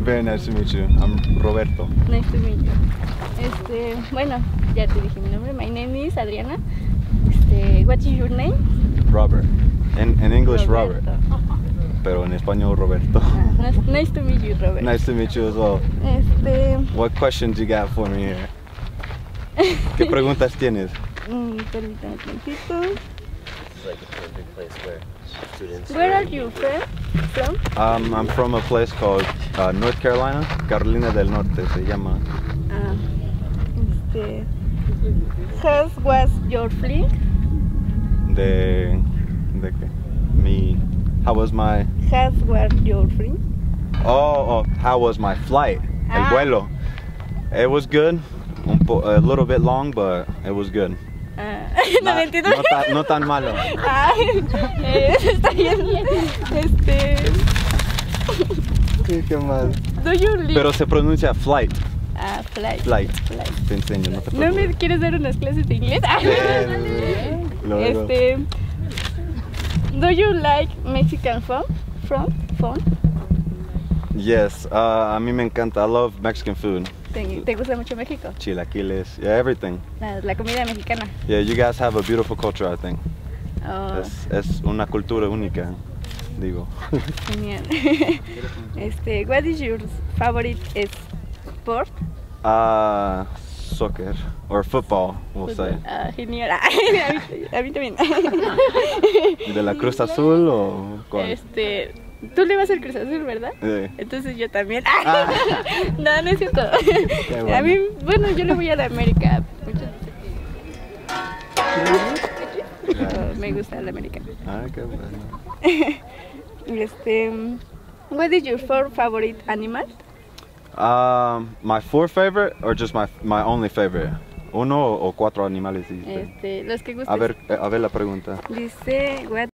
Very nice to meet you. I'm Roberto. Nice to meet you. Bueno, ya te dije mi nombre. My name is Adriana. What is your name? Robert. In English, Robert. Roberto. Pero en español, Roberto. Nice to meet you, Robert. Nice to meet you as well. What questions you got for me here? ¿Qué preguntas tienes? Permítame tantito. It's like a perfect place where students. Where are you from? I'm from a place called North Carolina, Carolina del Norte se llama. How was your flight? ¿De qué? How was my? How was your flight? Oh, how was my flight? El vuelo. It was good. A little bit long, but it was good. No tan malo. Está bien. ¿Qué más? Do you live? Pero se pronuncia flight. Flight. Te enseño, no te ¿No preocupes. me quieres dar unas clases de inglés? Luego. Do you like Mexican food? Yes, a mí me encanta. I love Mexican food. ¿Te gusta mucho México? Chilaquiles, yeah, everything. La comida mexicana. Yeah, you guys have a beautiful culture, I think. Oh, Es una cultura única, digo. genial. What is your favorite sport? Soccer or football, we'll say. Genial. A mí también. ¿De la Cruz Azul o cuál? Tú le vas al Cruz Azul, ¿verdad? Sí. Entonces yo también. No, no es cierto. Bueno. A mí, bueno, yo le voy a la América. Me gusta la América. Qué bueno. What is your favorite animal? My four favorite or just my only favorite? Uno o cuatro animales dijiste. Los que gustan. A ver la pregunta. Dice, what